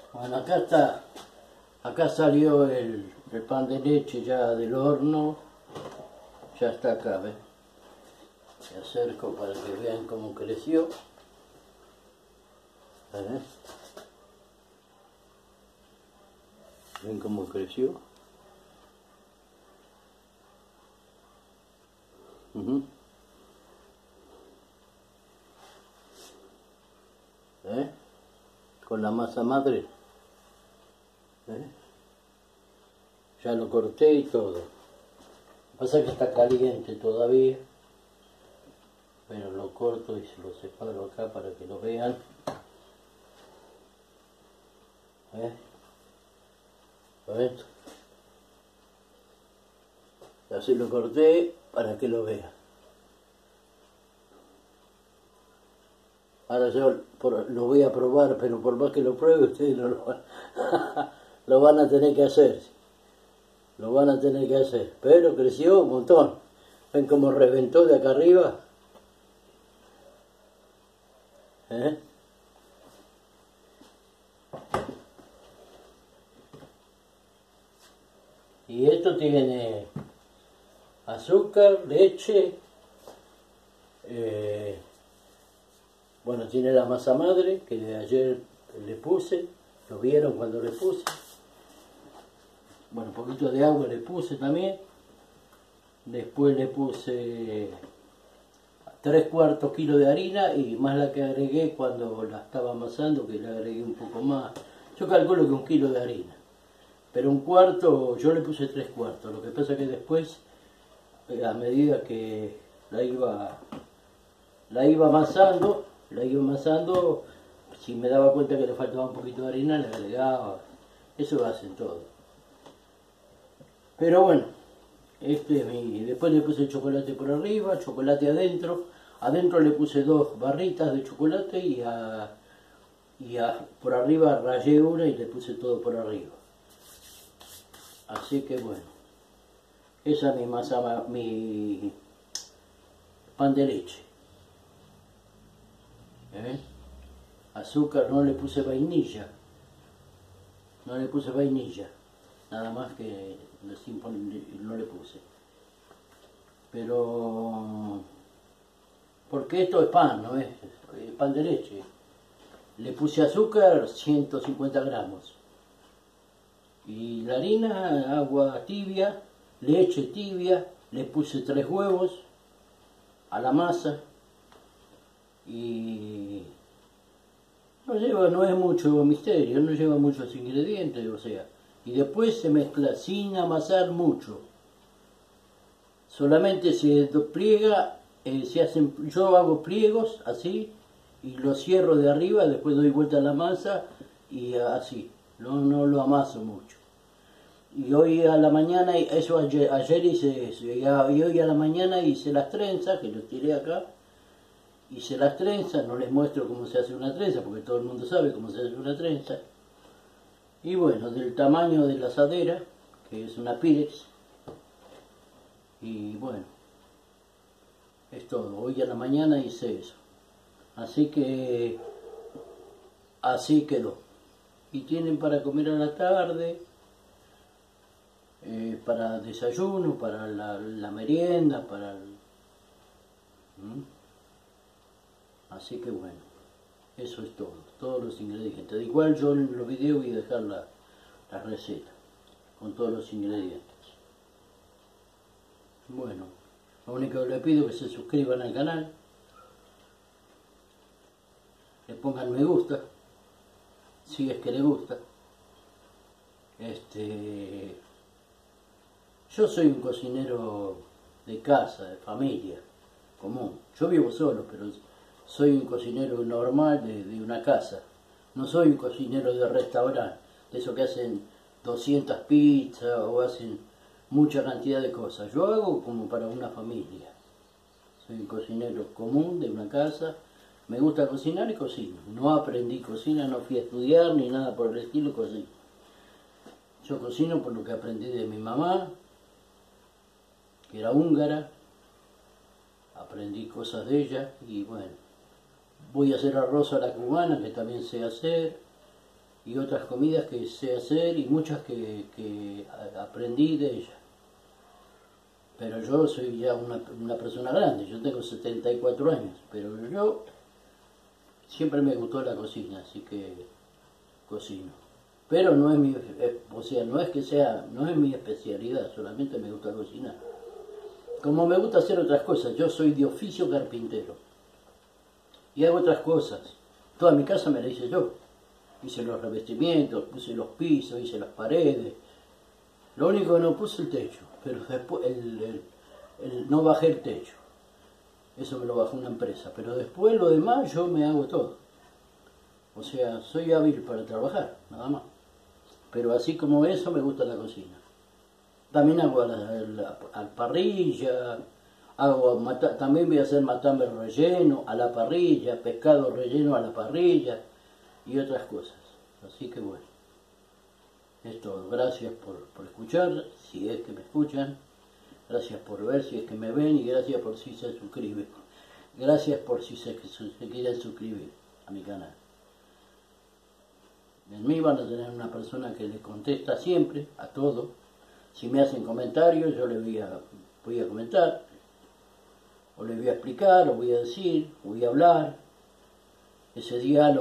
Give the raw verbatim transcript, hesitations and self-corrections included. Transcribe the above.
Bueno, acá está, acá salió el, el pan de leche ya del horno, ya está acá, ¿ves? Me acerco para que vean cómo creció. ¿Eh? ¿Ven cómo creció? Uh-huh. ¿Eh? Con la masa madre. ¿Eh? Ya lo corté y todo. Lo que pasa es que está caliente todavía. Pero lo corto y se lo separo acá para que lo vean. ¿Eh? ¿Lo ven? Así lo corté para que lo vean. Ahora yo por, lo voy a probar, pero por más que lo pruebe, ustedes no lo van, lo van a tener que hacer. Lo van a tener que hacer. Pero creció un montón. ¿Ven cómo reventó de acá arriba? ¿Eh? Y esto tiene azúcar, leche, eh, bueno, tiene la masa madre que de ayer le puse, lo vieron cuando le puse, bueno, un poquito de agua le puse también, después le puse tres cuartos kilo de harina y más la que agregué cuando la estaba amasando, que le agregué un poco más, yo calculo que un kilo de harina. Pero un cuarto, yo le puse tres cuartos. Lo que pasa es que después, a medida que la iba, la iba amasando, la iba amasando, si me daba cuenta que le faltaba un poquito de harina, le agregaba. Eso lo hacen todos. Pero bueno, este es mi. Después le puse chocolate por arriba, chocolate adentro. Adentro le puse dos barritas de chocolate y, a, y a, por arriba rayé una y le puse todo por arriba. Así que bueno, esa es mi masa, mi pan de leche. ¿Eh? Azúcar, no le puse vainilla, no le puse vainilla, nada más que no le puse. Pero, porque esto es pan, no es, es pan de leche. Le puse azúcar, ciento cincuenta gramos. Y la harina, agua tibia, leche tibia, le puse tres huevos a la masa y no lleva, no es mucho misterio, no lleva muchos ingredientes, o sea, y después se mezcla sin amasar mucho, solamente se pliega, eh, se hacen, yo hago pliegos así y lo cierro de arriba, después doy vuelta a la masa y así. No, no lo amaso mucho. Y hoy a la mañana, eso ayer, ayer hice eso, y hoy a la mañana hice las trenzas, que los tiré acá, hice las trenzas, no les muestro cómo se hace una trenza, porque todo el mundo sabe cómo se hace una trenza. Y bueno, del tamaño de la asadera, que es una Pyrex, y bueno, es todo. Hoy a la mañana hice eso. Así que, así quedó. Y tienen para comer a la tarde, eh, para desayuno, para la, la merienda, para el... ¿Mm? Así que bueno, eso es todo, todos los ingredientes. Igual yo en los videos voy a dejar la, la receta con todos los ingredientes. Bueno, lo único que les pido es que se suscriban al canal, le pongan me gusta, si es que les gusta. Este, yo soy un cocinero de casa, de familia, común. Yo vivo solo, pero soy un cocinero normal de, de una casa. No soy un cocinero de restaurante, de esos que hacen doscientas pizzas o hacen mucha cantidad de cosas. Yo hago como para una familia. Soy un cocinero común de una casa. Me gusta cocinar y cocino. No aprendí cocina, no fui a estudiar ni nada por el estilo, cocino. Yo cocino por lo que aprendí de mi mamá, que era húngara. Aprendí cosas de ella y bueno, voy a hacer arroz a la cubana, que también sé hacer. y otras comidas que sé hacer y muchas que, que aprendí de ella. Pero yo soy ya una, una persona grande, yo tengo setenta y cuatro años, pero yo siempre me gustó la cocina, así que cocino. Pero no es mi, o sea, no es que sea, no es mi especialidad, solamente me gusta cocinar. Como me gusta hacer otras cosas, yo soy de oficio carpintero. Y hago otras cosas. Toda mi casa me la hice yo. Hice los revestimientos, puse los pisos, hice las paredes. Lo único que no puse el techo, pero después el, el, el, no bajé el techo. Eso me lo bajó una empresa. Pero después lo demás yo me hago todo. O sea, soy hábil para trabajar, nada más. Pero así como eso me gusta la cocina. También hago a la, a la, a la parrilla, hago mata, también voy a hacer matambre relleno a la parrilla, pescado relleno a la parrilla y otras cosas. Así que bueno, es todo. Gracias por, por escuchar, si es que me escuchan. Gracias por ver, si es que me ven, y gracias por si se suscriben. Gracias por si se, se quieren suscribir a mi canal. En mí van a tener una persona que le contesta siempre, a todo. Si me hacen comentarios, yo les voy a, voy a comentar, o les voy a explicar, o voy a decir, o voy a hablar. Ese diálogo